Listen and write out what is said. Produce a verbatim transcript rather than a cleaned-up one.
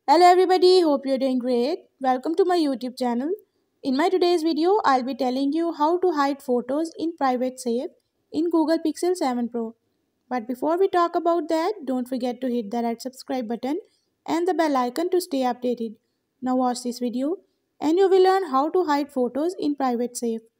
Hello everybody, hope you're doing great. Welcome to my YouTube channel. In my today's video, I'll be telling you how to hide photos in Private Save in Google Pixel seven Pro. But before we talk about that, don't forget to hit the red subscribe button and the bell icon to stay updated. Now watch this video and you will learn how to hide photos in Private Save.